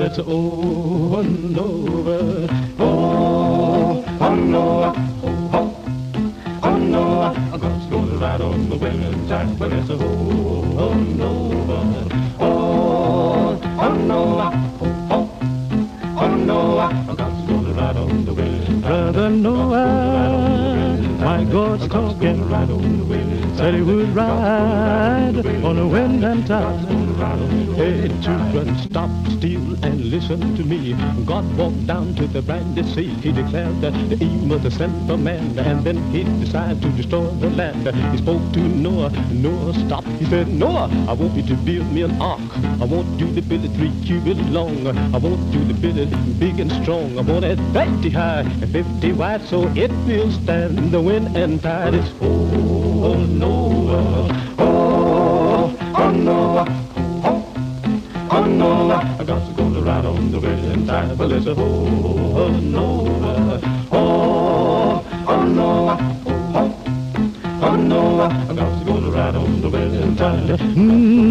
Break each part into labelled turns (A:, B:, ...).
A: let's over and over. Oh no, oh no, I'm gonna ride on the winning tide, but let's over and over. Oh no, oh no, I'm gonna ride on the winning tide. Brother Noah, my God's talking, said he would ride on the wind and tide. Hey, children, stop still and listen to me. God walked down to the brandy sea. He declared that the evil was the sin for man, and then he decided to destroy the land. He spoke to Noah. Noah stopped. He said, Noah, I want you to build me an ark. I want you to build it 3 cubits long. I want you to build it big and strong. I want it 50 high and 50 wide, so it will stand the wind and tide. It's oh Noah, oh Noah. Oh no, I got to go to ride on the winning tide, but it's a oh no, oh no, oh no, I got to go to ride on the winning tide. Got to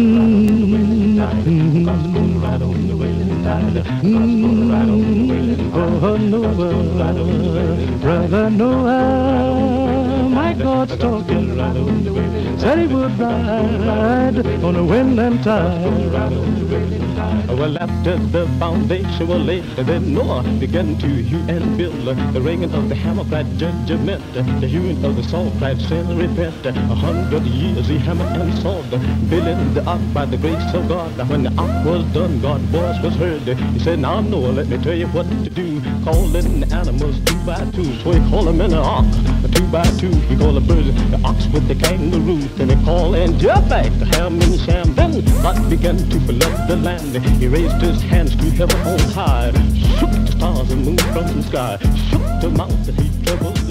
A: go to ride on the winning tide. Got to go to ride on the winning tide. Oh Noah, brother Noah, my God's talking, said he would ride on the wind and tide. Well, after the foundation was laid, then Noah began to hew and build. The ringing of the hammer cried judgment, the hewing of the saw cried sin and repent. 100 years he hammered and sawed, building the ark by the grace of God. When the ark was done, God's voice was heard. He said, now Noah, let me tell you what to do. Calling the animals 2 by 2, so he called them in the ark 2 by 2. He called the birds the ox with the kangaroo. Then he called and back the ham and sham. Then God began to flood the land. He raised his hands to heaven on high, shook the stars and moon from the sky, shook the mountain, he troubled